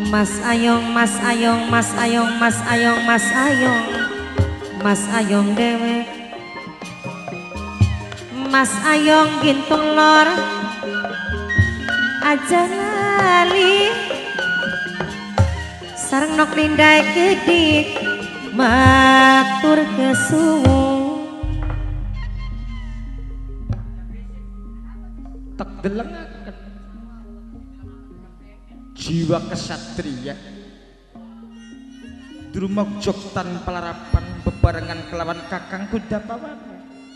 Mas Ayong, Mas Ayong, Mas Ayong, Mas Ayong, Mas Ayong, Mas Ayong dewek. Mas Ayong gintung lor aja lali sareng nok lindai kedik matur kesuwung tegelengaken jiwa kesatria drumojog tanpa larapan bebarengan kelawan kakang Kudapawana.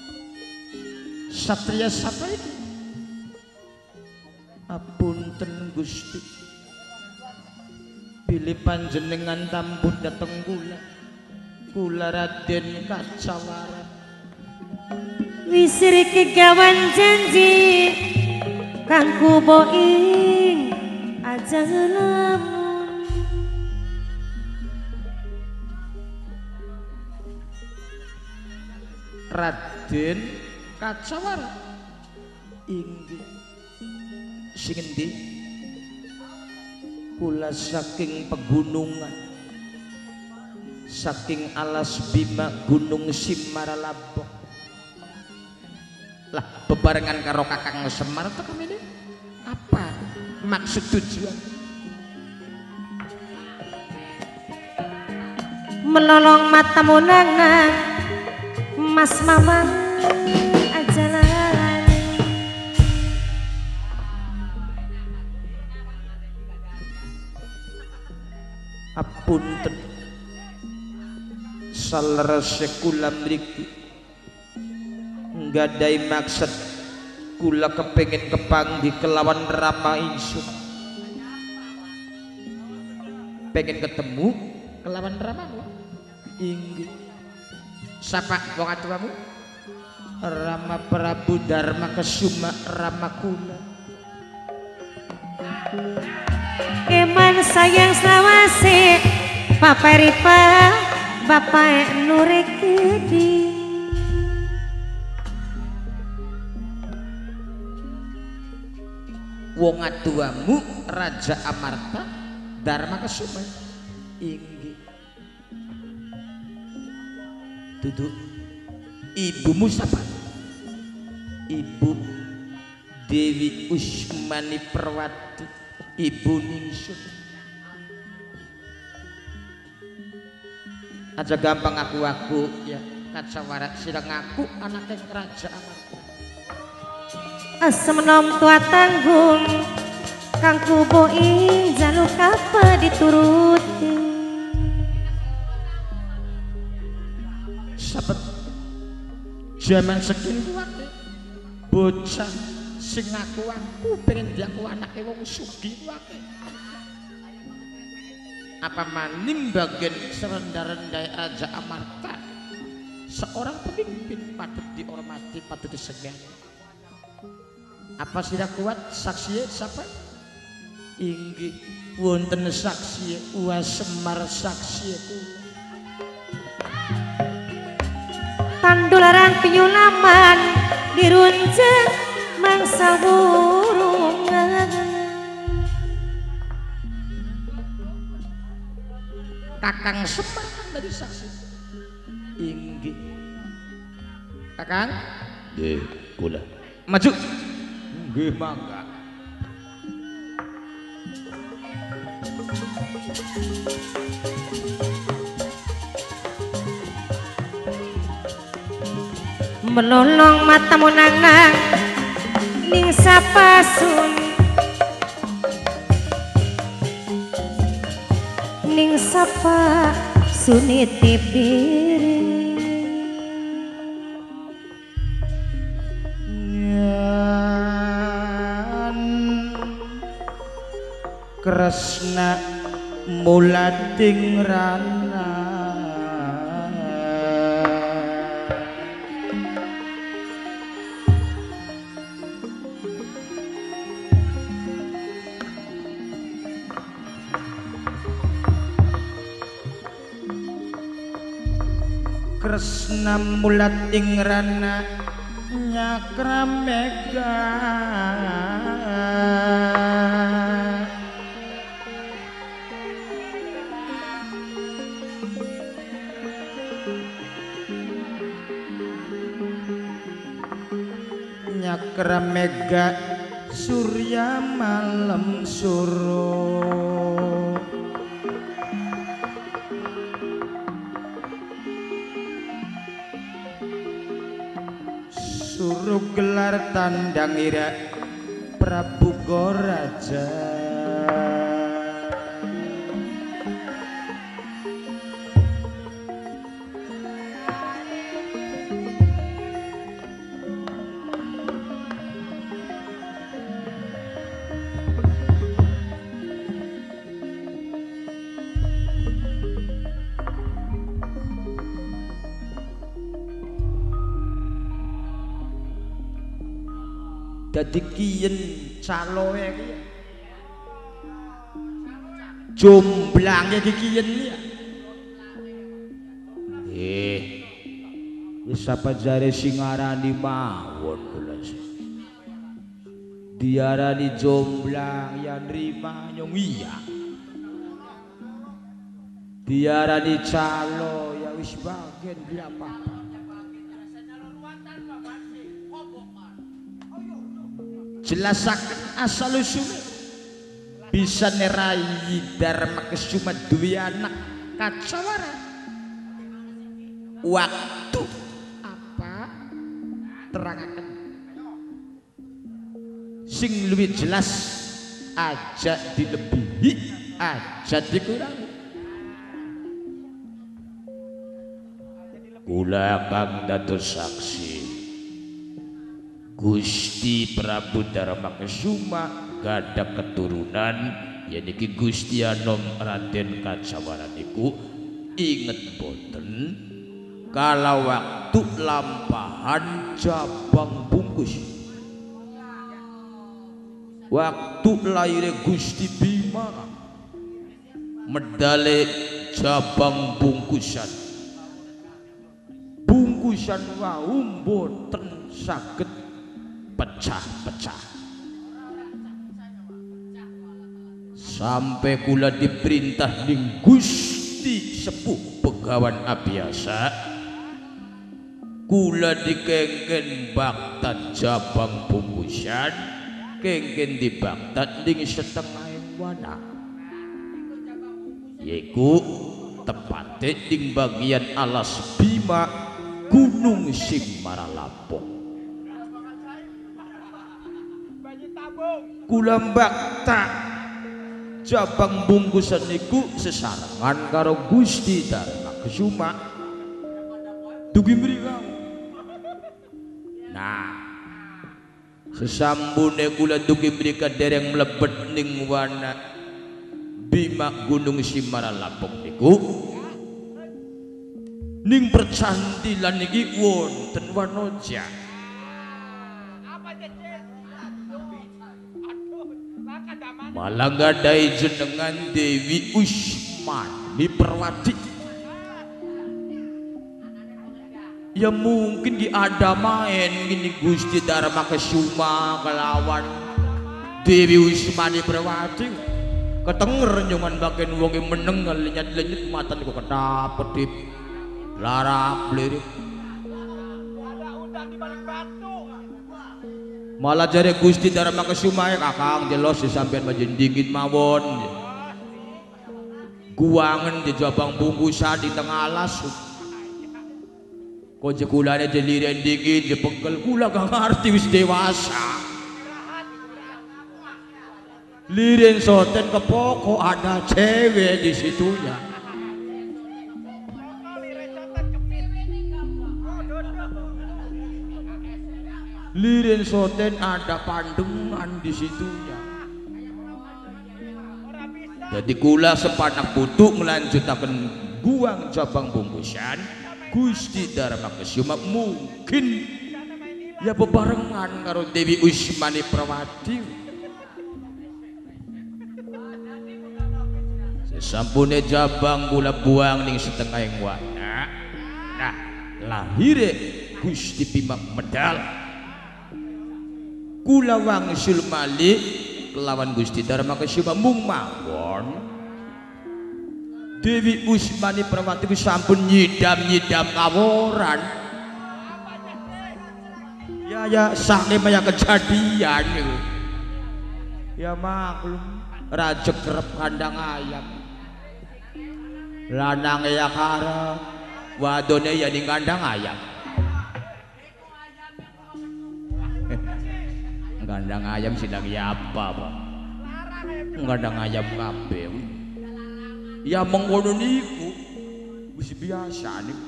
Satria sapa iki? Apunten Gusti, pilih panjenengan tambut dateng kula Raden Kacawara. wisir kegawan janji kang kuboing aja ngelamun Raden Kacawara inggih sing endi? Kula saking pegunungan, saking alas Bima Gunung Simaralabok. Lah bebarengan karo Kakang Semar to kemene apa maksud tujuan? melolong matamu nangan Mas Mamang aja lali Apunten salerase kula mriki nggadai maksud kula kepengin kepanggih kelawan Rama ingsun, pengen ketemu kelawan Ramamu. Inggih sapa wong atuwamu? Rama Prabu Darma Kesuma Rama kula. Keman sayang selawase Papa Ripa Bapak Nurek Gedi Wong atuwamu Raja Amarta Darma Kesuma. Inggih duduk. Ibumu siapa? Ibu Dewi Usmani Perwati, ibu ningsun. Aja gampang aku ya Kacawara sira ngaku anake Raja Amarta. asem nom tua tanggung kang kuboing jaluk apa dituruti Sabet zaman segini kuwate bocah sing ngaku pengen diaku anake wong sugih kuwate. Apa maning bagian serendah-rendah Raja Amarta seorang pemimpin patut dihormati, patut disegani. Apa sira kuat saksi siapa? Inggih wonten saksi Semar saksi kula. tandularan penyulaman dirunceng mangsa burungan Kakang Semar kan dari saksi. Inggih Kakang Nggih, kula. maju. Nggih mangga. melolong matamu nangang ning sapasun ning sapa sunitip diri Nyan Kresna mulating rana Kresna mulating rana nyakramega Kramega surya malam suruh suruh gelar tandang ira Prabu Goraja dadi kiyen caloe iki jomblange iki kiyen iki wis apa jare sing ngarani mawon kula diarani jomblang ya nrima nyong iya diarani calo ya wis bagian apa jelasaken asal usulnya bisa nerai Dharma Kesuma duwe anak kacawara waktu apa terangaken sing luwih jelas aja dilebihi aja dikurangi kula kang dados saksi Gusti Prabu Dharma Kesuma gadah keturunan yaniki Gusti Anom Raden Kacawara niku inget boten kala waktu lampahan Jabang Bungkus waktu lahir Gusti Bima medale Jabang bungkusan wau boten saged pecah-pecah sampai kula diperintah ning Gusti Sepuh Begawan Abiasa kula dikengken baktat Jabang bungkusan kengken dibaktat ning setengah wana yaiku tepate ning bagian alas Bima Gunung Simmaralapong kula bakta Jabang bungkusan niku sesarangan karo Gusti Dharma Kesuma dugi mriki nah sesambune kula dugi mriki dereng mlebet ning wana Bima Gunung Simmaralapong niku ning percantilan niki wonten wanoja malah gadai jenengan Dewi Usmani Perwati ya mungkin ada main gini Gusti Dharma Kesuma kelawan Dewi Usmani Perwati ketenger nyuman bagian wonge meneng lenyat-lenyat mata niku kedapet larak blirik malah jare Gusti Dharma Kesuma kakang jelos sampean majen dingin mawon guangan di Jabang bungkusan di tengah alas kok jekulane jeliren dingin dipegel kula gak ngerti wis dewasa liren soten ke pokok ada cewek di situnya liren soten ada pandengan di situnya jadi kula sepanak putu melanjutakan guang Jabang bungkusan Gusti Dharma Kesuma mungkin ya bebarengan karo Dewi Usmani Perwati sesampune Jabang kula buang ning setengah yang wana nah lahire Gusti Bima medal kula wangsul malih kelawan Gusti Dharma Kesuma mung mawon Dewi Usmani Perwati sampun nyidam-nyidam kaworan ya ya sakit maya kejadian itu. Ya maklum raja kerep kandang ayam. Lanang ya kara wadone ya di kandang ayam. Kandang ayam sidang ya apa Pak? Kandang ayam kabeh. Ya mengkono niku wis biasa niku.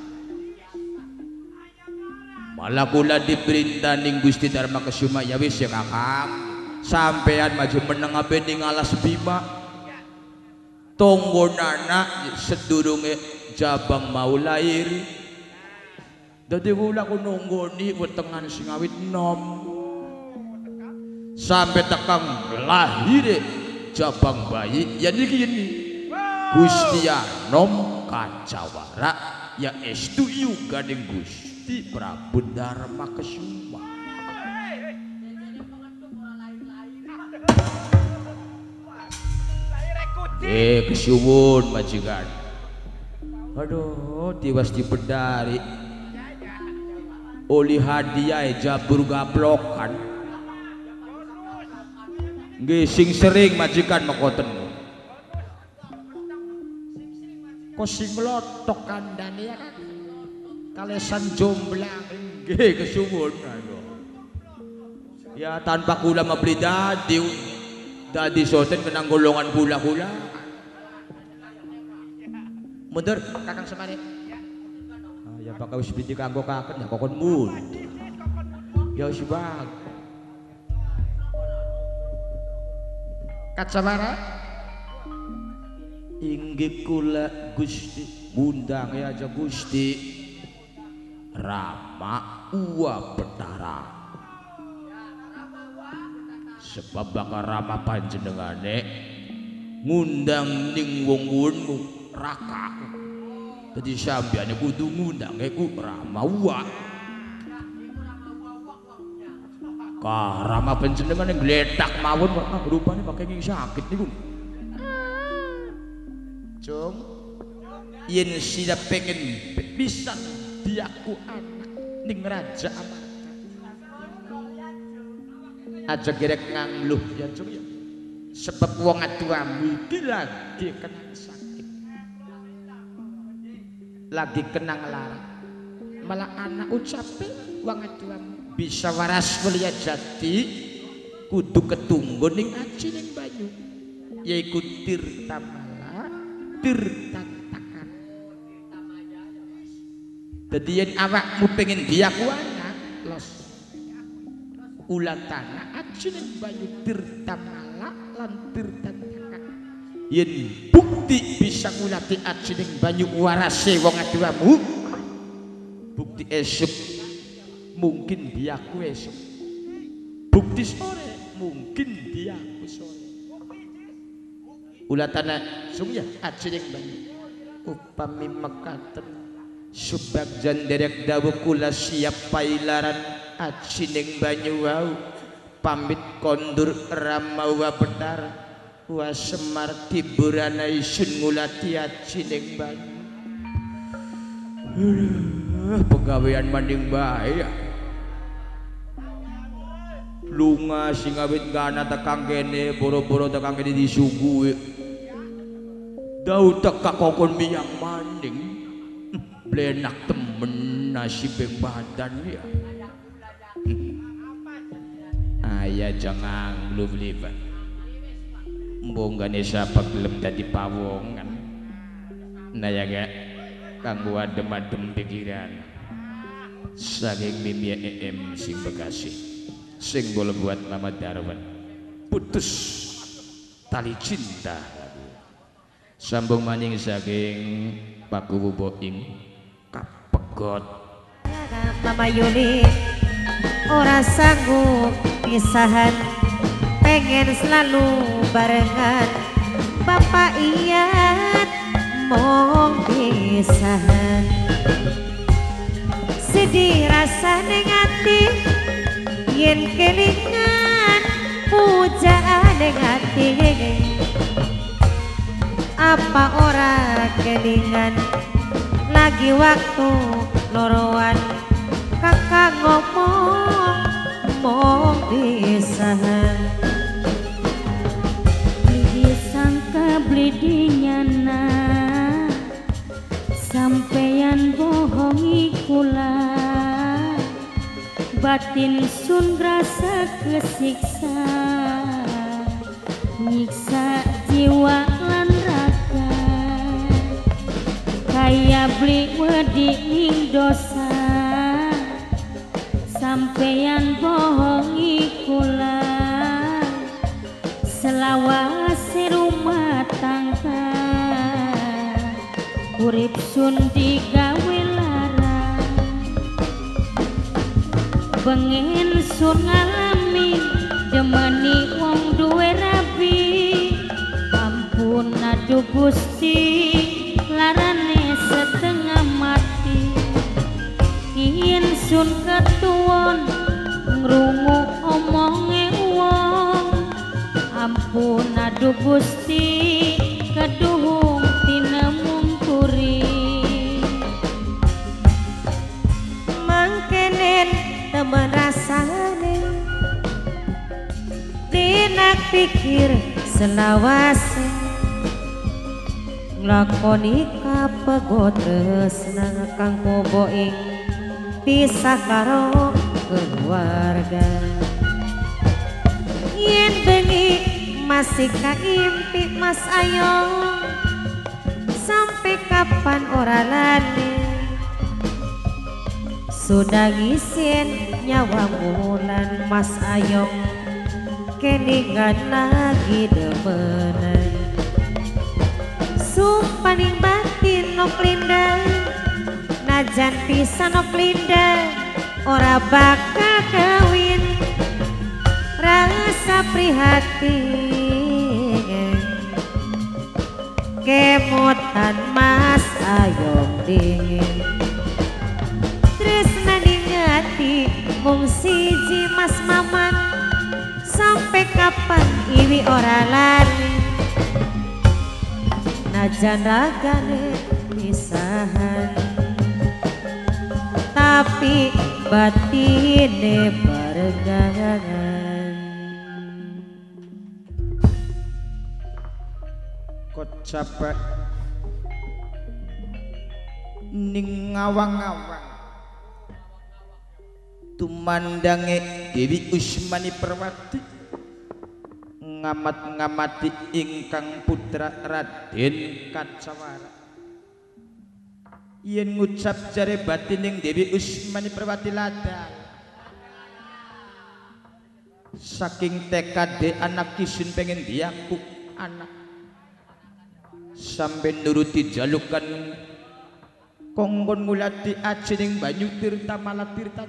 Malah kula diperintah ning Gusti Dharma Kesuma ya wis ya Kakang. Sampean maju meneng ape ning alas Bima. Tonggo anak sedurunge Jabang mau lahir. Dadi kula ku nunggoni wetengan sing awit nom. Sampai tekang lahir Jabang bayi ya niki ini. Gusti Anom Kacawara ya estu yuga ning Gusti Prabu Dharma Kesuma. Kesuwun majikan. Aduh, tiwas dipedari. Oli hadiah jabur gaplokan. Nggih sing sering majikan makoten. Kok sing lotok kandhane ya kan. Kalesan jomblang nggih kesuwun. Ya tanpa kula mabeli dadi soten kenang golongan kula-kula. Mundur Kakang Semari. Ya bakal wis binti kanggo kakek ya kokon mundur. Ya wis bang. Kacamara inggih kula Gusti ngundang ya aja Gusti Rama Uwa Betara. Sebab bakal Rama panjenengane ngundang ning wong-wong Raka. Dadi sampeyan kudu ngundang ku Ramawa. Ka Rama panjenengan ngletak mawon kok rupane pakai nging sakit niku. Cung yen sida pengen bisa diaku anak ning Raja Amarta. Aja gerek ngangluh ya Cung ya. Sebab wong atuamu iki lagi kena sakit. Lagi kenang larang malah anak ucape wong aduamu bisa waras mulia jati kudu ketunggu ning aji ning banyu yaiku tirtamala tirtantakan. Dadi yen awakmu pengen diaku anak los ulang tanah aji ning banyu tirtamala lan tirtantakan. Yen bukti bisa ngulati aji ning banyu warase wong aduamu bukti esuk mungkin diaku esuk bukti sore mungkin diaku sore ulatana sungya aji ning banyu upami mekaten subagjan derek dawuh kula siap pailaran aji ning banyu wau pamit kondur Rama Uwa Betara wa Semar tiburana isun ngulati aji ning banyu. Pegawean manding bae. Lunga sing awit gana tekang kene boro-boro tekang kene disuguhi. Dau teka kokon miyang manding. Blenak temen nasibeng badan ya. Aya jangan lu beliban. Mbonggane siapa gelem dadi pawongan. Nah ya gak kanggo adem-adem pikiran. Saking mimia sing Bekasi. Sing boleh buat nama Darwan. Putus tali cinta. Sambung maning saking Paku Boing Kapegot. Mama Yuli ora sanggup pisahan. Pengen selalu barengan Bapak Iyat mong pisahan. Sedih rasa ning ati yen kelingan pujaan ning ati. Apa ora kelingan lagi waktu loroan kakak ngomong pisahan beli sangka beli dinyana sampeyan bohongi kula batin sun rasa kesiksa nyiksa jiwa lan raga kaya beli wedi ing dosa sampeyan bohongi kula selawase rumah tangga urip sun digawe lara bengen sun ngalami demeni wong duwe rabi ampun aduh Gusti larane setengah mati ingin sun ketuwon ngrungu omonge wong ampun aduh Gusti keduhung tinemung kuri mangkenen temen rasane dinak pikir selawase nglakoni kapegot tresna kang koboing pisah karo keluarga yen bengi masih kaimpi Mas Ayong sampai kapan ora lane sudah ngisin nyawa bulan Mas Ayong keningan lagi demenan sumpaning batin nok linda najan pisan nok linda ora bakal kawin rasa prihatin kemutan Mas Ayong dingin tresna ningati mung siji Mas Maman sampai kapan iwi ora lari najan ragane pisahan tapi batine barengan kok capek ning ngawang-ngawang tumandange Dewi Usmani Perwati ngamat-ngamati ingkang putra Raden Kacawara yen ngucap jare batining Dewi Usmani Perwati ladang saking tekade anak kisun pengen diaku anak sampai nuruti jalukan kongkon ngulati ajening banyu tirta malah tirta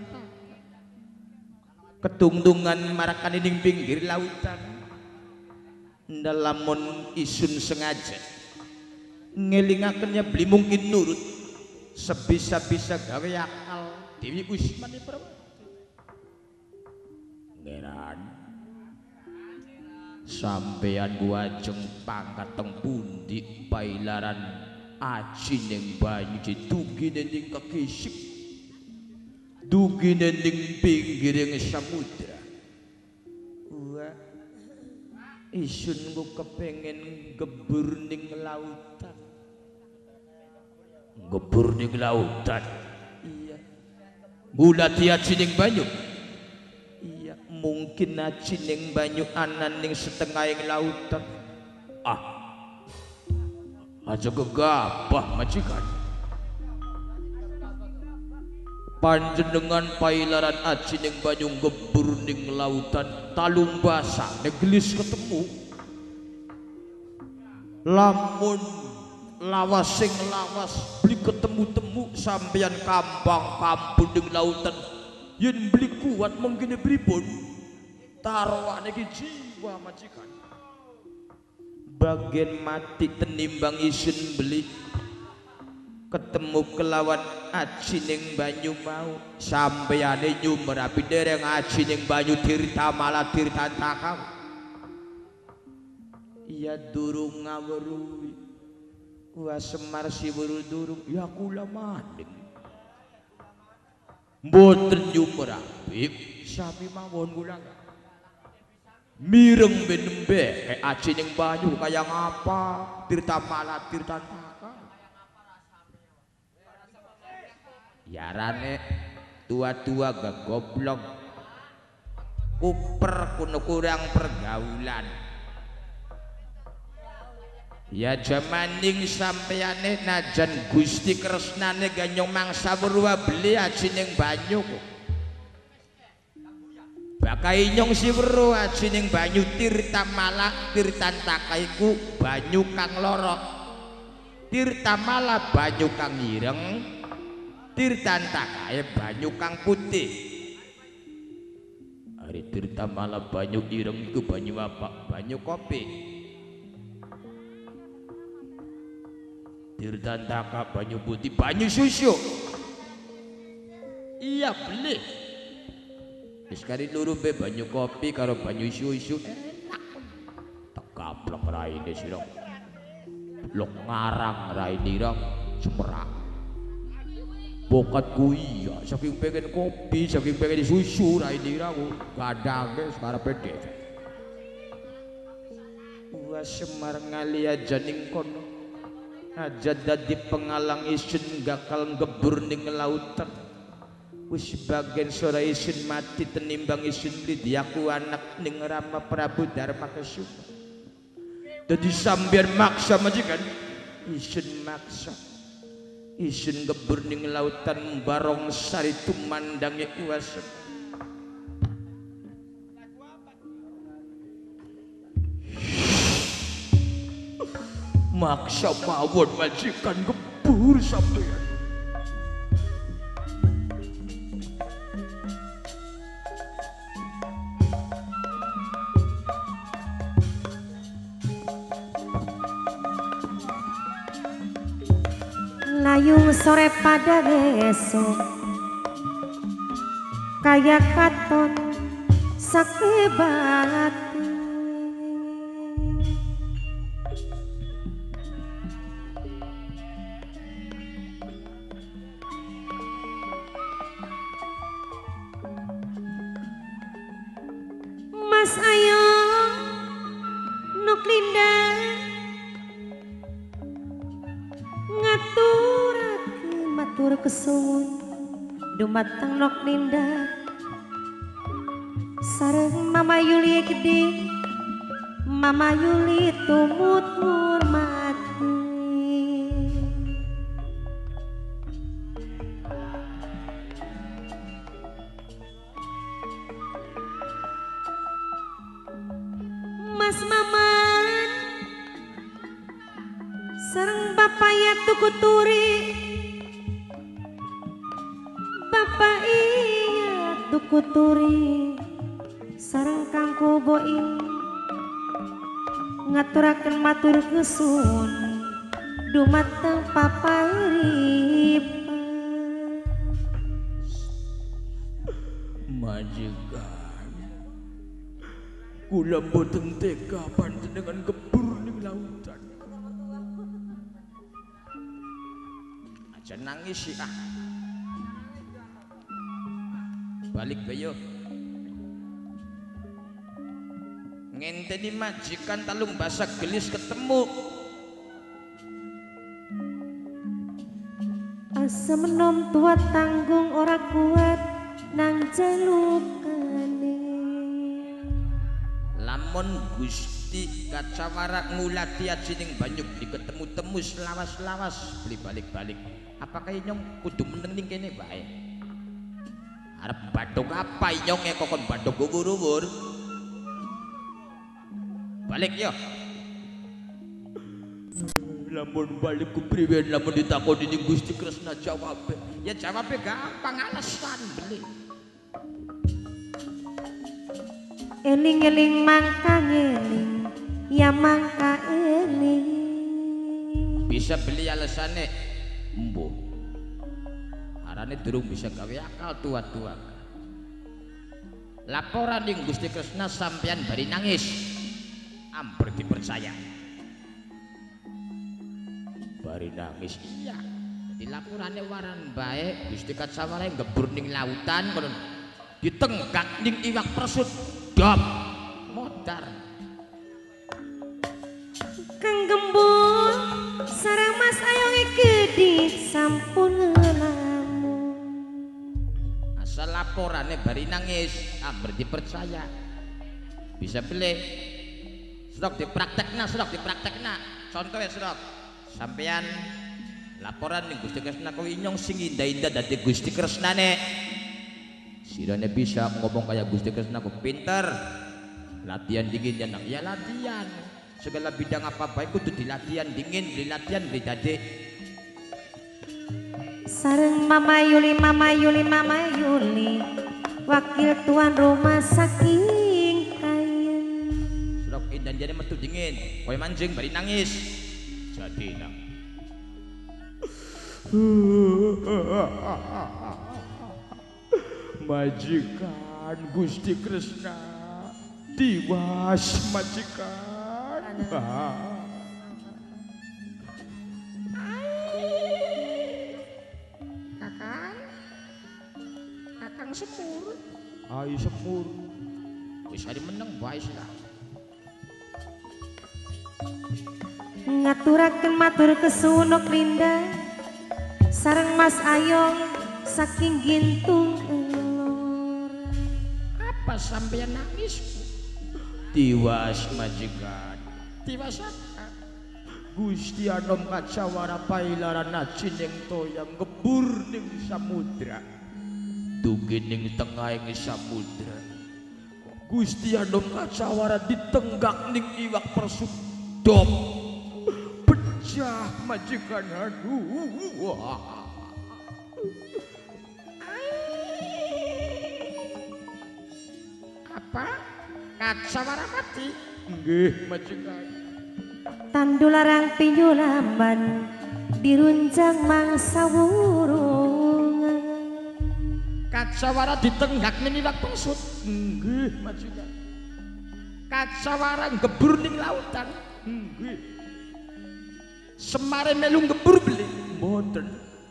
ketungtungan marakan ing pinggir lautan ndalamun isun sengaja ngelingakennya beli mungkin nurut sebisa-bisa gawe akal Dewi Usmani Perwati ngeran sampeyan guajeng pangkat teng pundi pailaran aji ning banyu ditugine ning kekisik dugine ning pinggiring samudra wah isun ku kepengen gebur ning lautan gebur ning lautan iya ngulati aji ning banyu iya mungkin aji ning banyu anan ning setengahing lautan aja gegabah majikan panjenengan pailaran aji ning banyu gebur ning lautan talung basah negelis ketemu lamun lawas sing lawas beli ketemu-temu sampeyan kambang kampung ning lautan yen beli kuat mengkene pripun taroane iki jiwa majikan bagian mati tenimbang isun beli ketemu kelawan aji ning banyu mau sampeyane nyumerapi dereng aji ning banyu tirta malah tirta takau iya durung ngaweruhi wa Semar Siwuru durung ya kula maning mboten nyumerapi sami mawon kula mireng benembe kayak aci ning banyu kayak ngapa tirta malah tirta taka yarane tua-tua gak goblok kuper kuno kurang pergaulan ya jamaning sampeyane najan Gusti Kresnane ganyong mangsa berwa beli aci ning banyu kok bakai nyong si weruh aji ning banyu tirta malak tirtan takaiku banyu kang loro tirta malak banyu kang ireng tirtan takai banyu kang putih hari tirta malak banyu ireng itu banyu apa? Banyu kopi tirtan takai banyu putih banyu susu iya beli sekali luru be banyu kopi karo banyu susu enak tekaplek raine sirang lok ngarang raine irang semerak bokat kuya saking pengen kopi saking pengen susu raine irang kadang sekarang pede wah Semar ngali aja ning kono aja dadi pengalang isun gakal ngebur ning lautan wis bagian sora isun mati tenimbang isun lidiaku anak ning Rama Prabu Dharma Kesuma dadi sambian maksa majikan isun maksa isun ngebur ning lautan barong sari tumandangi kuasa maksa mawon majikan ngebur sampean layung sore pada besok kayak katon sakebat Mas ayo nuk linda ngaturake matur kesuwun dumateng nok linda sareng Mama Yuli gede Mama Yuli tumut ngurmati Mas Maman sareng Bapak ya tuku turi Bapak iya tuku turi sareng Kang Koboing ngaturaken matur kesuwun dumateng papairipan majikan kula boten tega panjenengan kebur ning lautan aja nangis sih balik bayo ngenteni majikan talung basak gelis ketemu asa menom tua tanggung ora kuat nang jalukane lamun Gusti Kacawara ngulati ajining banyu diketemu temus lawas-lawas beli balik-balik apakah nyong kudu meneng ning kene bae arep badhog apa nyong kokon badhog ubur-ubur balik yo lamun balik ku priwen lamun ditakoni ning Gusti Kresna jawabe ya jawabe gampang alasan beli eling-eling mangka ngeling ya mangka eling bisa beli alasane embo arane durung bisa gawe akal tua-tua laporan ning Gusti Kresna sampean bari nangis ampun dipercaya bari nangis iya jadi laporannya waran baik Gusti Kacawara ngebur ning lautan ditenggak ning iwak persut dop mot Muhtar. Kang Gembul sareng Mas Ayong gede sampun ngelamun. Asal laporannya bari nangis, berarti percaya. Bisa pilih. Sedok dipraktekna. Contohnya sedok. Sampean laporan ning Gusti Kresna kuwi inyong sing indah-indah dadi Gusti Kresnane. Sirane bisa ngomong kayak Gusti Kresna ku pinter. Latihan dingin ya nak, ya latihan. Segala bidang apa baik kudu dilatihan dingin, dilatihan dadi. Sareng Mama Yuli wakil tuan rumah saking kaya. Sedok indah jane metu dingin, kowe manjing bari nangis. Jadi nak. Majikan Gusti Kresna tiwas majikan. Kakang Semur. Ai Semur. Wis hari meneng bae lah. Ngaturaken matur kesunuk Linda sareng Mas Ayong saking gintung elor. Apa sampeyan nangis? Tiwas majikan. Tiwas apa? Gusti Anom Kacawara pailaran cining toyang gebur ning samudra. Dugi ning tengahing samudra. Gusti Anom Kacawara ditenggak ning iwak persudop. Pecah majikan, aduh. Apa? Kacawara mati? Nggih majikan. Tandularang pinyulamban dirunjang mangsa wurung. Kacawara ditenggak ning iwak persud. Nggih majikan. Kacawara gebur ning lautan. Nggih. Semare melu gebur beli. Mboten.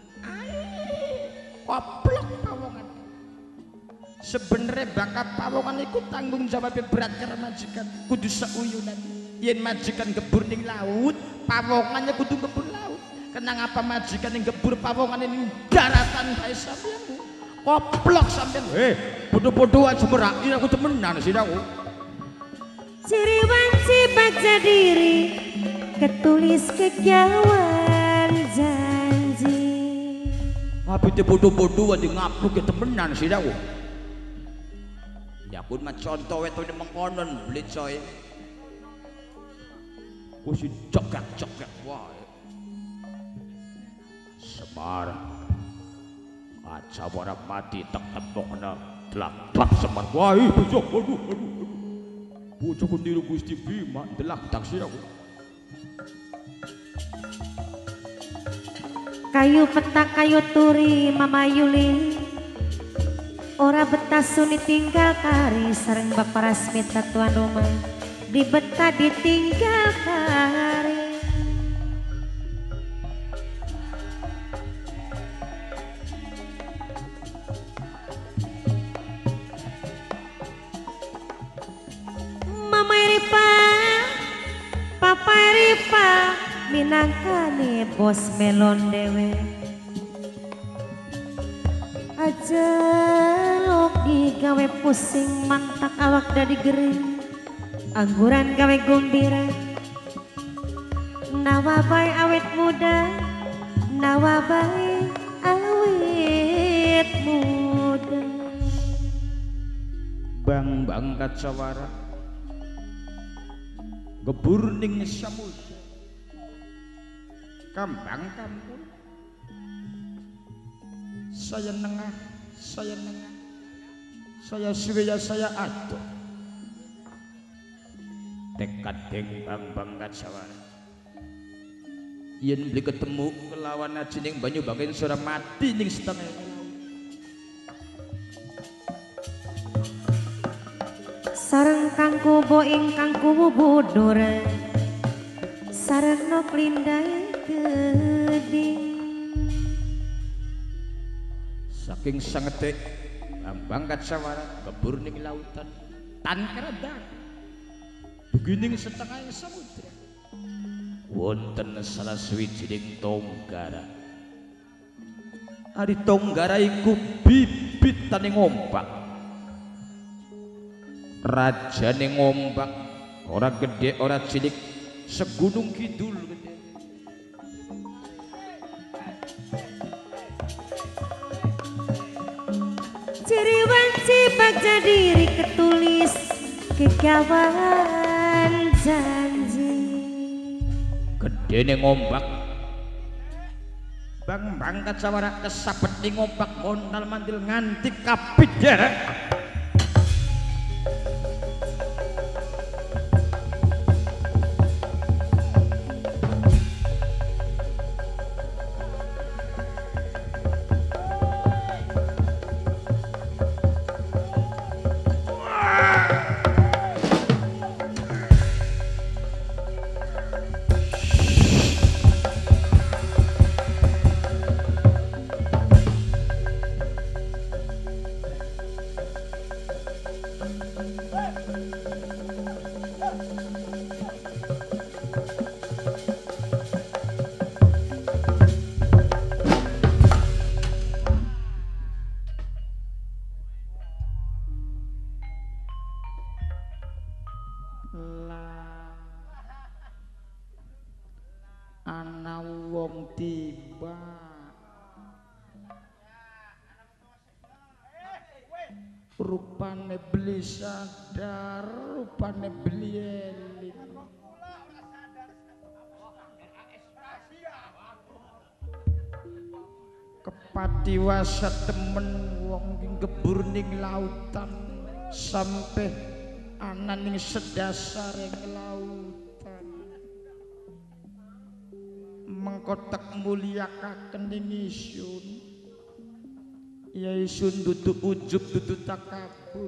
Koplok pawongan. Sebenere bakat pawongan iku tanggung jawab berat karo majikan. Kudu seuyunan. Yen majikan gebur ning laut, pawongannya kudu gebur laut. Kenang apa majikan yang gebur pawongan ini daratan bae sampeyan. Koplok sampeyan. Bodoh-bodoh aja merak, ini aku temenan sih aku. Ciri wanci baca diri ketulis kegiawan janji. Tapi dia bodoh-bodoh aja ngapluk ke temenan sih aku. Ya pun mah contoh itu ini mengkonon beli coy. Ku si cokak wah. Semar Kacawara mati tak tembokna delak Semar. Wah bocok aduh. Bocok niru Gusti Bima delak tak sih aku. Kayu petak kayu turi Mama Yuli ora betah suni tinggal kari sareng Bapak Rasmita tuan rumah di betah ditinggal kari. Mama Ripa Papa Ripa minangkane bos melon dewe aja lok digawe pusing mantak awak dadi gering angguran gawe gumbira nawabai awet muda nawabai awet muda. Bang Kacawara gebur ning samudra kambang kampung saya nengah saya suwaya saya adoh tekad deng Bang Kacawara yen beli ketemu kelawan ajining banyu bagian suara mati ning setengah sareng kangku boing kangku budur sareng nok lindai geding saking sangetik Bang Kacawara gebur ning lautan tan keredak begining setengah samudra wonten salah sawijining tonggara. Ari tonggara iku bibitane ngompak. Rajane ngompak ora gede ora cilik segunung kidul gede. Ciri wanci bagja diri ketulis kegawan janji. Gedene ngombak bang kacawara kesabet ning ngombak mondal mandil nganti kapit derek. Ana wong tiba rupane beli sadar rupane beli elit kepati wasa temen wong gebur ning lautan sampai ana ning sedasaring lautan mengkotak mulyakaken ing isun ya isun dudu ujub dudu takabur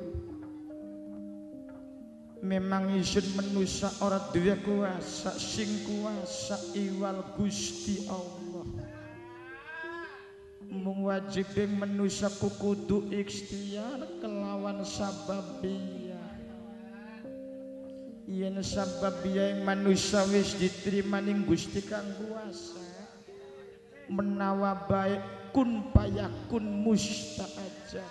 memang isun manusia ora duwe kuasa sing kuasa iwal Gusti Allah mung wajib manusia kudu ikhtiar kelawan sababiyah yen sababiyah manusia wis diterima ning Gusti kang kuasa menawa baik kun payakun musta'ajab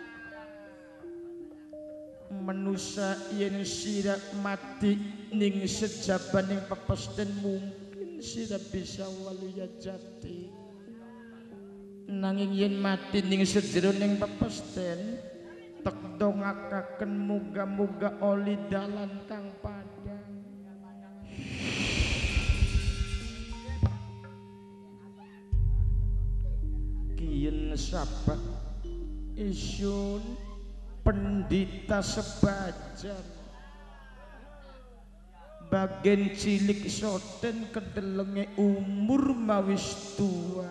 manusia yen sira mati ning sejabaning pepesten mungkin sira bisa waluya jati nanging yen mati ning sejeroning pepesten tek dongakaken muga-muga oli dalan kang padang kiyen sapa isun pendita sebajan bagian cilik soten kedelenge umur mawis tua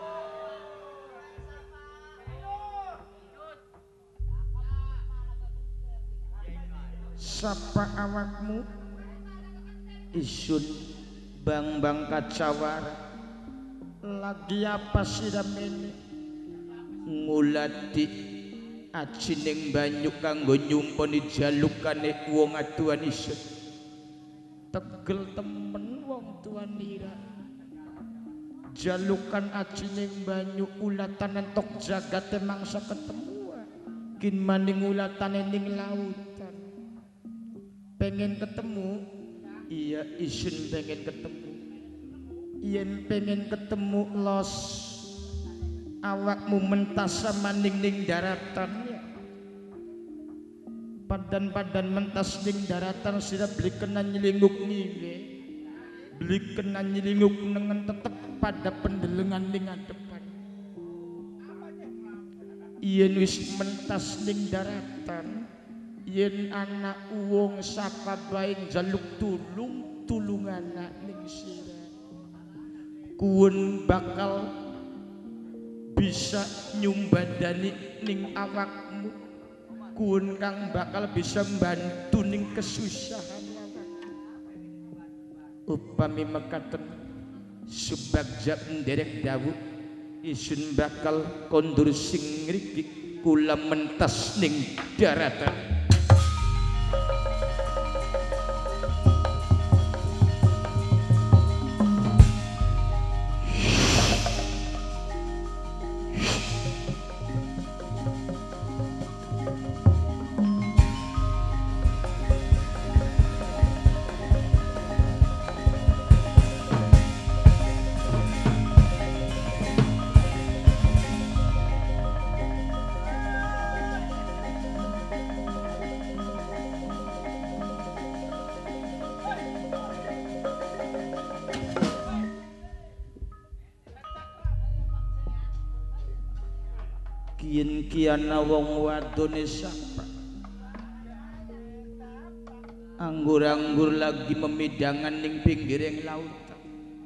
sapa awakmu isun bang kacawara lagi apa sih damene ngulati ajining banyu kanggo nyumponi jalukane wong aduan isun tegel temen wong tuan nira jalukan ajining banyu ulatan entok jagate mangsa ketemu kin maning ulatane ning lautan pengen ketemu iya isun pengen ketemu yen pengen ketemu los awakmu mentas maning ning daratan ya padan mentas ning daratan sira beli kena nyelinguk ngiwe beli kena nyelinguk nengen tetep pada pendelengan ning depan yen wis mentas ning daratan yen anak wong sapa bae njaluk tulungan ning sira kuwen bakal bisa nyumbadani ning awakmu kuwen kang bakal bisa mbantu ning kesusahan awakmu upami mekaten subagja nderek dawuh isun bakal kondur sing ngriki kula mentas ning daratan yen kiana wong wadone sapa anggur-anggur lagi memidangan ning pinggiring lautan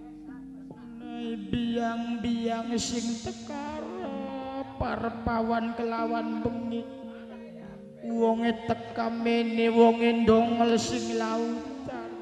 biang-biang sing tekar parpawan kelawan bengi wonge teka mene wonge ndongol sing lautan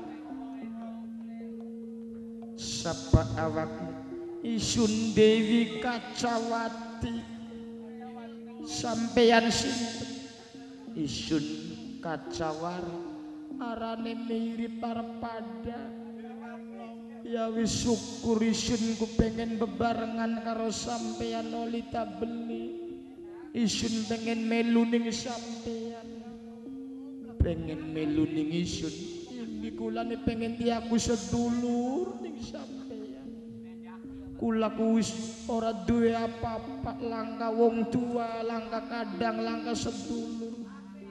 sapa awakmu Isun Dewi Kacawati sampeyan sinten Isun Kacawari arane mirip parpada ya wis syukur Isun ku pengen bebarengan karo sampeyan Lolita Beli Isun pengen melu ning sampeyan pengen melu ning Isun iki kulane pengen diaku sedulur ning sampeyan kula kuwis ora duwe apa-apa langka wong tua langka kadang langka sedulur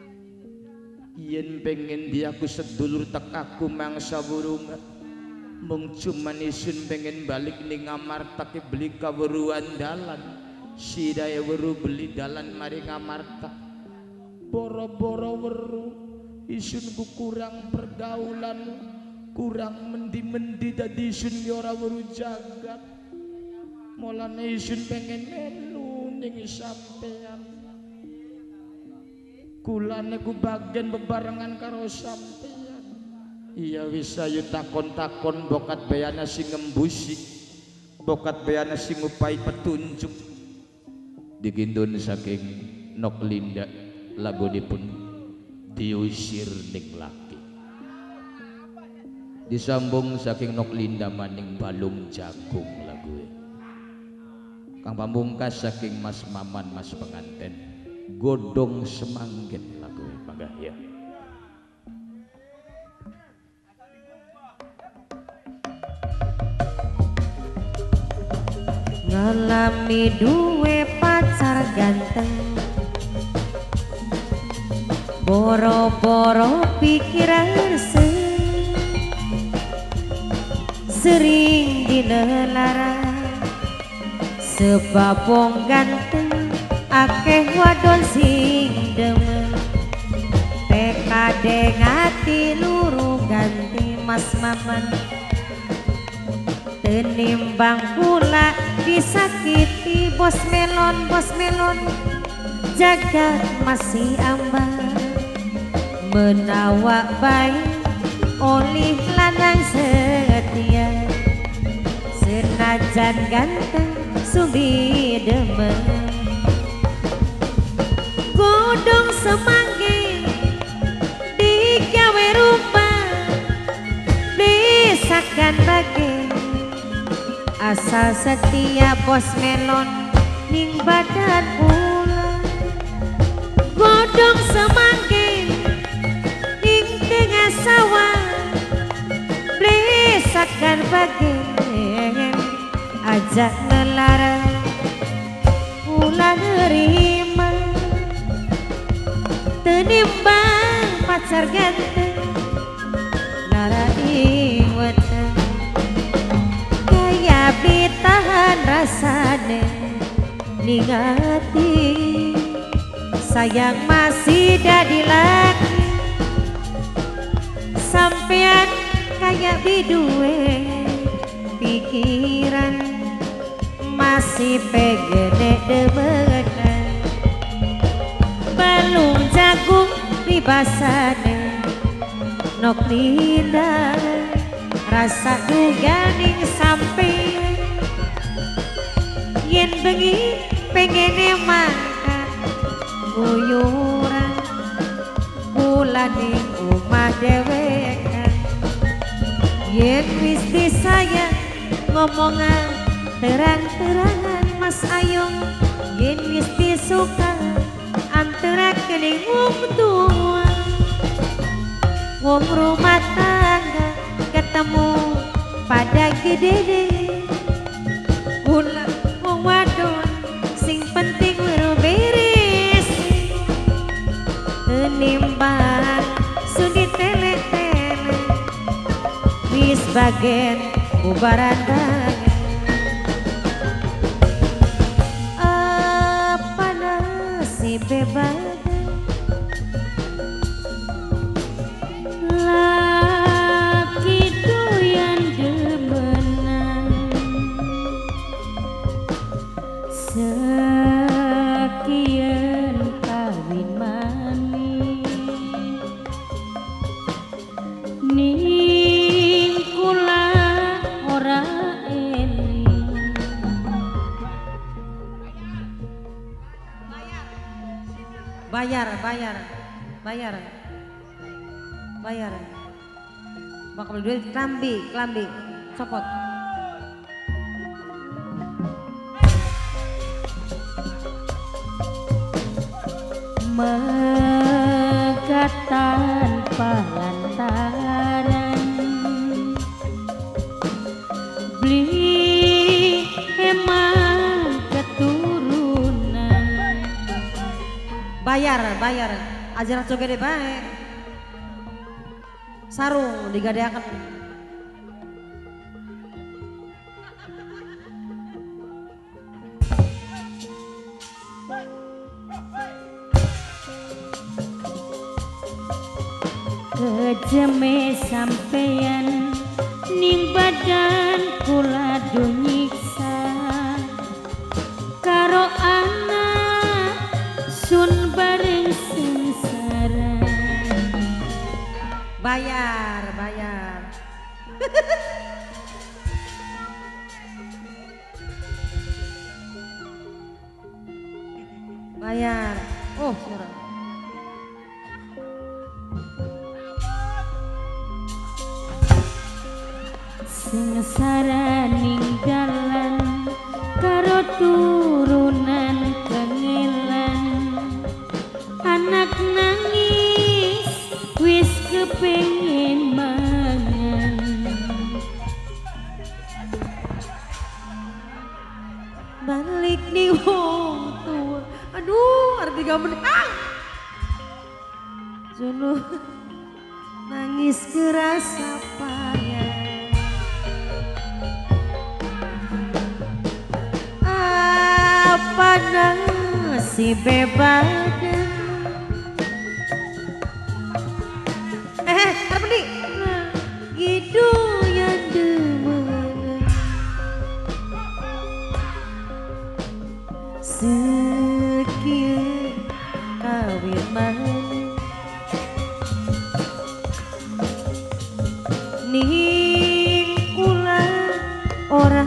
yen pengen diaku sedulur tek aku mangsa burungan mung cuman Isun pengen balik ning Ngamarta ki beli kaweruhan dalan sidaya weru beli dalan mari Ngamarta boro-boro weru Isun ku kurang pergaulan kurang mendi-mendi dadi Isun ki ora weru jagat mulane Isun pengen melu ning sampeyan kulane ku bagian bebarengan karo sampeyan iya wis ayo takon-takon bokat bayana sing ngembusi bokat bayana sing ngupai petunjuk digindun saking Nok Linda lagunipun diusir ning laki disambung saking Nok Linda maning balung jagung lagu Kang Pamungkas saking Mas Maman Mas penganten godong semanggen lagu mangga ya ngalami duwe pacar ganteng boro-boro pikiran sering dinelara sebab wong ganteng akeh wadon sing demen PKD ngati luru ganti Mas Maman tenimbang kula disakiti bos melon jagat masih ambang menawa baik oleh lanang setia senajan ganteng sumbi demen godong semanggi digawe rumah desakan bagi asal setia bos melon ning badan pula godong semanggi ning tengah sawah desakan bagi ajak nelara pula nerima tenimbang pacar ganteng lara iweteng kaya ditahan rasane ning hati sayang masih dadi laki sampean kaya biduwe pikiran masih pegene demenan balung jagung ribasane Nok Linda rasa duga ning sampe yen bengi pengene makan uyuran kula ning omah dhewean yen wis disayang ngomongan terang-terangan Mas Ayung yen wis disuka antara kening wong tua wong rumah tangga ketemu pada gede kula wong wadon sing penting weru beres tenimbang sudi tele-tele wis bagen bubaran banget apa bebadan laki doyan demenan sekian kawin mani ning kula ora eling bayar bakal duit klambi copot megah tanpa lantaran beli emang keturunan bayar ajar coge deh baik sarung digadeakan kejeme sampeyan ning badan kula dunyiksa karo anak sun bareng sengsara bayar bayar oh surah sengsara ning dalan karo turunan kengelan anak nangis wis kepengin mangan balik ning wong tua aduh arep 3 menit Jono nangis kerasa payah apa si bebadan apa nih gitu yang demen sekian kawin mani ning kula ora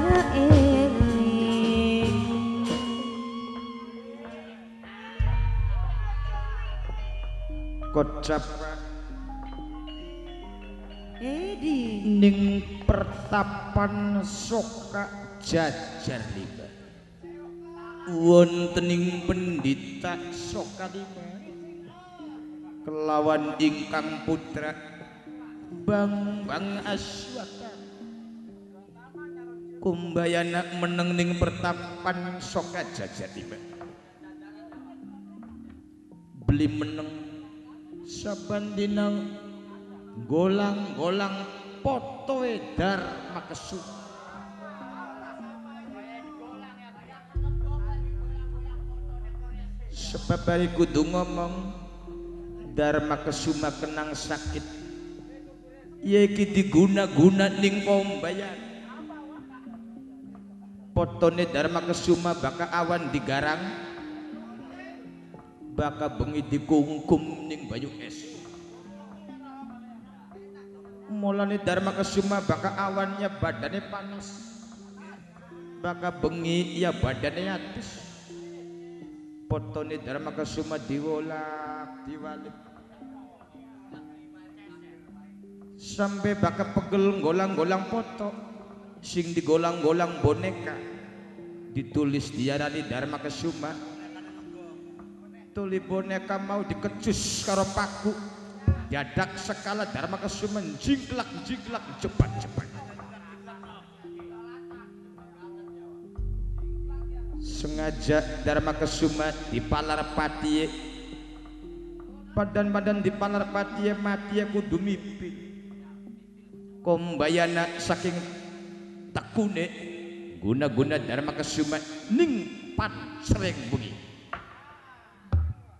kocap ning pertapan soka jajar lima wontening pendita soka lima kelawan ingkang putra Bambang Aswata kumbayana meneng ning pertapan soka jajar lima beli meneng saban dina golang-golang poto edar makesu sebab hari kudu ngomong Dharma Kesuma kenang sakit iki diguna-guna ning Kombayan potone Dharma Kesuma baka awan digarang baka bengi dikungkum ning banyu es mulane Dharma Kesuma baka awannya badannya panas baka bengi ya badannya atis potone Dharma Kesuma diwolak diwalik sampai baka pegel golang-golang foto sing digolang-golang boneka ditulis diarani Dharma Kesuma tuli boneka mau dikecus karo paku dadak sekala Dharma Kesuma jingklak cepat sengaja Dharma Kesuma dipalar patiye padan dipalar patiye matiye kudu mimpi Kombayana saking tekune guna-guna Dharma Kesuma ning pan sering bengi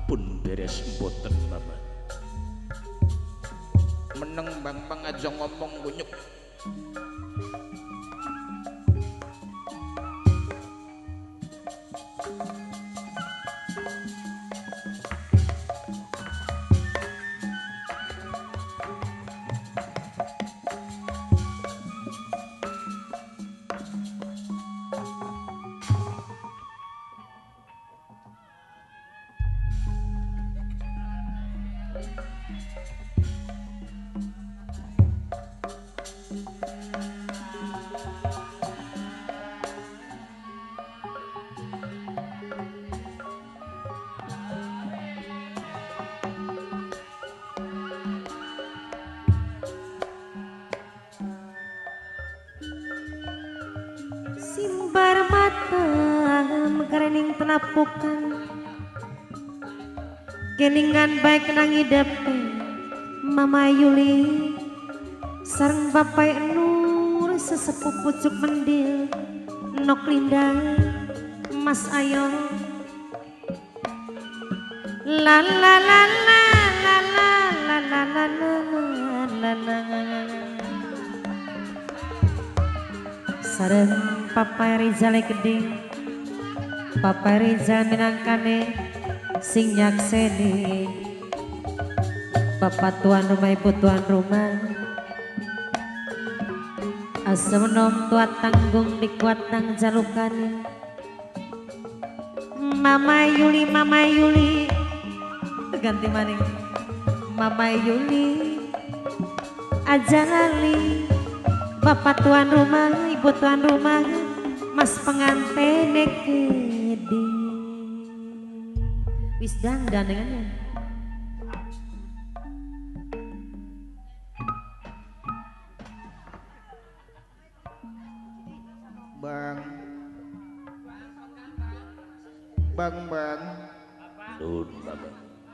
pun beres mboten Bapak. Meneng bang aja ngomong kunyuk. Simbar mata mengkerening tenapukan kelingan baik nang hidepe Mama Yuli sareng Bapak Nur sesepuh pucuk mendil Nok Linda Mas Ayo la la la la la la la la la la la sareng Papa Rizal Geding Papa Rizal minangkane sing nyakseni Bapak tuan rumah ibu tuan rumah asem nom tua tanggung dikuat nang jalukane Mama Yuli ganti maning Mama Yuli aja lali Bapak tuan rumah ibu tuan rumah Mas pengantin gede wis dandan dengannya Bang Nun Bapak.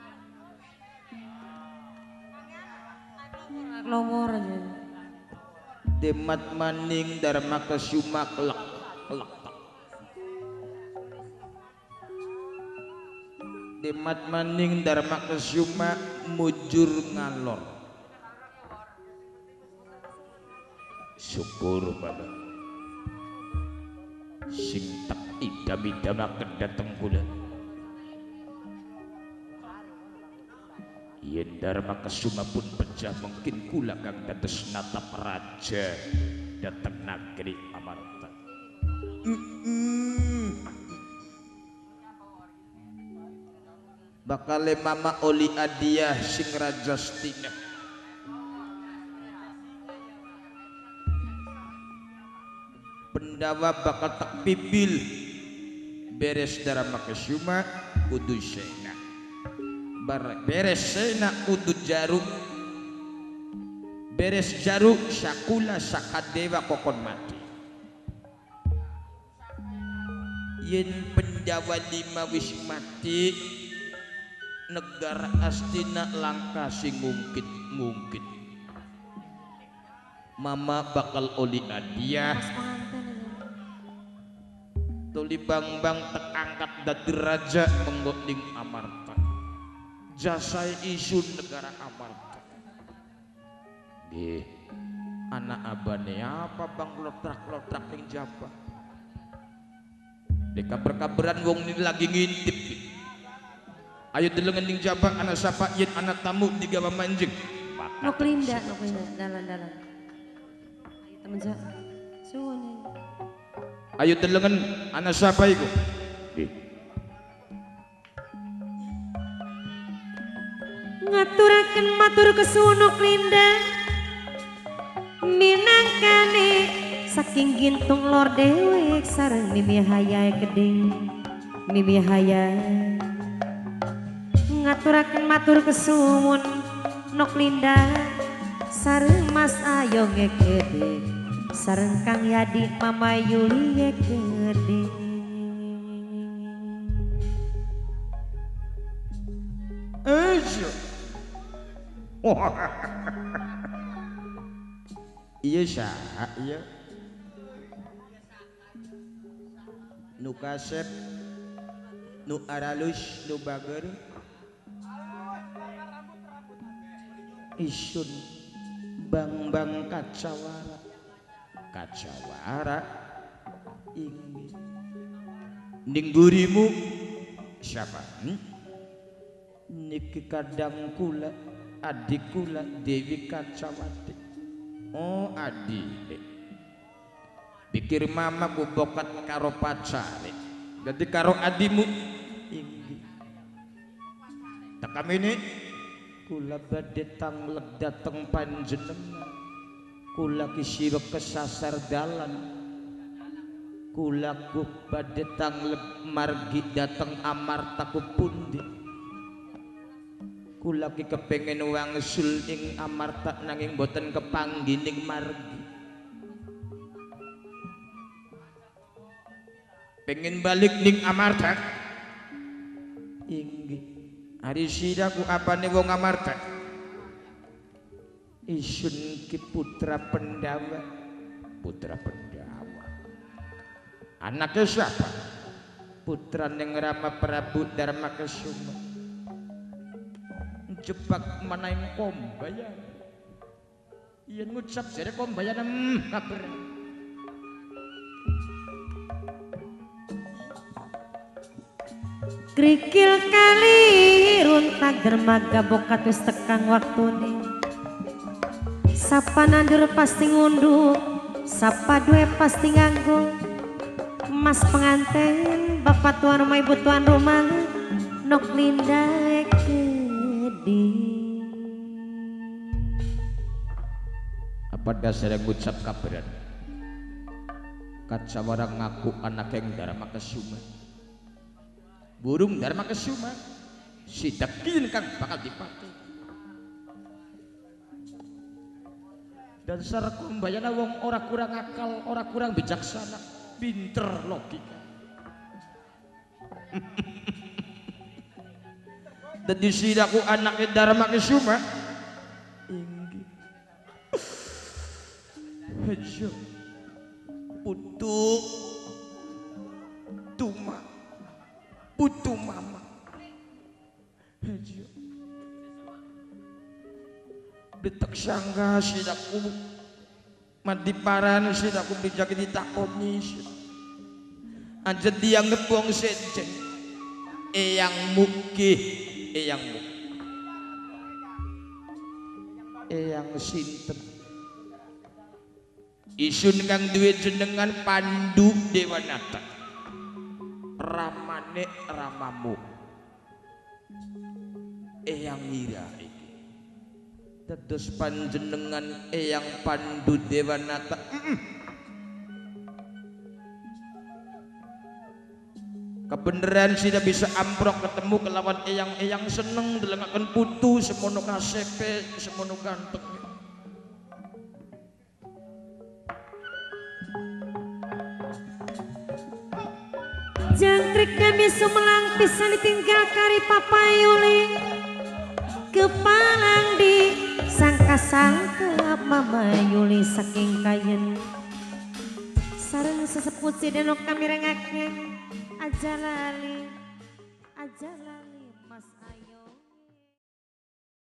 lomor aja Demat maning Dharma Kesuma kelak Demat maning Dharma Kesuma mujur ngalor. Syukur Bapak. Sing tak idam-idamaken dateng kula. Yen Dharma Kesuma pun pecah mungkin kula kang dados natap raja dateng negeri Amarta. Bakale Mama Oli Adiah sing Rajastina. Pendawa bakal tak pipil beres Dharma Kesuma kudu sena. Beres sena kudu jaruk. Beres jaruk sakula sakadewa kokon mati. Yen pendawa lima wis mati negara Astina langka sing ngungkit Mama bakal Oli Adiah tuli bang tak angkat dadi raja menggoning Amarta jasai isun negara Amarta. Nggih anak abane apa bang lotrak ning Jawa dek kabar-kabaran wong ini lagi ngintip. Ayo delengen ning Jawa anak sapa yen anak tamu digawa manjing. Nok Linda dalan-dalan temen ja suwun Ayo delengen anak sapa iku? Ngaturaken matur kesuwun Nok Linda minangkane saking gintung lor dewek sareng Mimi Haya Geding Mimi Haya ngaturaken matur kesuwun Nok Linda sareng Mas Ayo Gede sareng Kang Yadi Mama Yuli Gede. Iya sah iya nu kasep nu aralus nu bager isun bang kacawara inggih ning gurimu siapa niki kadang kula adik kula Dewi Kacawati. Oh adik pikir mama ku bokat karo pacare ganti karo adimu inggih takam ini kula badhe tanglek dateng panjenengan kula kisira kesasar dalan kula ku badhe tanglek margi dateng amartaku pundi kula ki kepengin wangsul ing amarta nanging boten kepanggining margi pengen balik ning amarta inggih hari sidaku apane wong amarta isun ki putra Pendawa anaknya siapa putra ning Rama Prabu Darmakesuma jebak manaing Kombayan yen ngucap jare Kombayan kabar Krikil kali runtag dermaga bokat wis tekang waktune sapa nandur pasti ngunduk sapa duwe pasti nganggo mas penganten bapak tuan rumah ibu tuan rumah nok linda kedi apa dasarnya ngucap kabaran kacawara ngaku anak yang Darmakesuma burung Darmakesuma sidak kieu kang bakal dipake dan sar Kombayana wong ora kurang akal ora kurang bijaksana pinter logika dadi sidaku anake Darmakesuma inggih hejo putu mama hejo detek sangga sidaku madiparan sidaku bijak ditakoni anjet dianggep wong sejen eyangmu eyang sinten isun kang duwe jenengan Pandu Dewanata ramane ramamu eyang Ira iki dados panjenengan eyang Pandu Dewanata kebeneran sih bisa amprok ketemu kelawan eyang seneng delengaken putu semono kasepe semono ganteng jangkrik kami sumelang pisan ditinggal kari papayuli kepalang di sangka-sangka Mama Yuli saking kayen sareng seseput si denok kami rengaken aja lali Mas